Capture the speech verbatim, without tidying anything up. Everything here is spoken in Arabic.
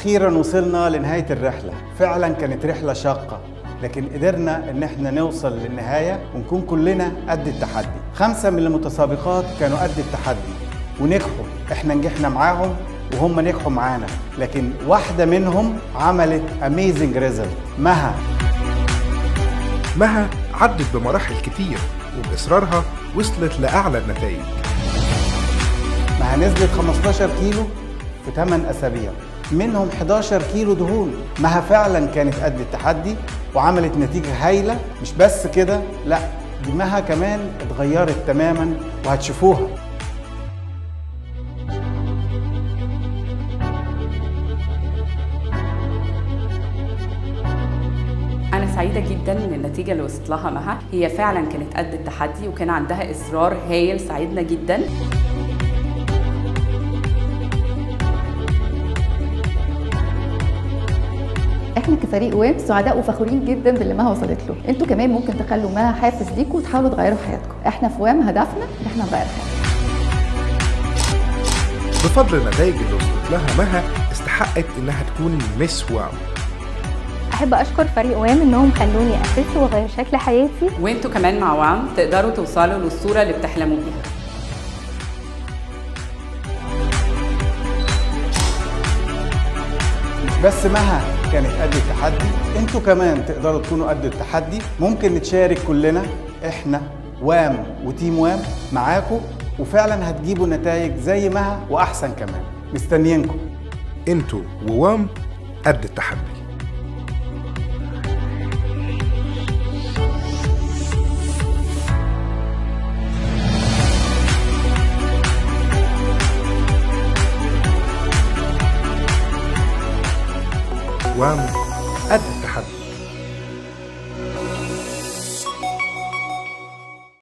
أخيراً وصلنا لنهاية الرحلة. فعلاً كانت رحلة شاقة، لكن قدرنا إن احنا نوصل للنهاية ونكون كلنا قد التحدي. خمسة من المتسابقات كانوا قد التحدي ونجحوا، احنا نجحنا معاهم وهم نجحوا معانا، لكن واحدة منهم عملت amazing result. مها مها عدت بمراحل كتير وبإصرارها وصلت لأعلى النتائج. مها نزلت خمستاشر كيلو في ثمانية أسابيع، منهم حداشر كيلو دهون. مها فعلا كانت قد التحدي وعملت نتيجة هايلة. مش بس كده، لا، دي مها كمان اتغيرت تماما وهتشوفوها. أنا سعيدة جدا من النتيجة اللي وصلت لها مها. هي فعلا كانت قد التحدي وكان عندها إصرار هايل ساعدنا جدا. احنا كفريق وام سعداء وفخورين جدا باللي مها وصلت له. انتوا كمان ممكن تخلوا مها حافز ليكوا وتحاولوا تغيروا حياتكم. احنا في وام هدفنا ان احنا نغير حياتنا. بفضل النتائج اللي وصلت لها مها استحقت انها تكون ميس وام. احب اشكر فريق وام انهم خلوني اخس واغير شكل حياتي، وانتوا كمان مع وام تقدروا توصلوا للصورة اللي بتحلموا بيها. مش بس مها كانت قد التحدي، انتوا كمان تقدروا تكونوا قد التحدي. ممكن نتشارك كلنا، احنا وام وتيم وام معاكم، وفعلا هتجيبوا نتائج زي مها واحسن كمان. مستنيينكم. انتوا ووام قد التحدي. وام قد التحدي.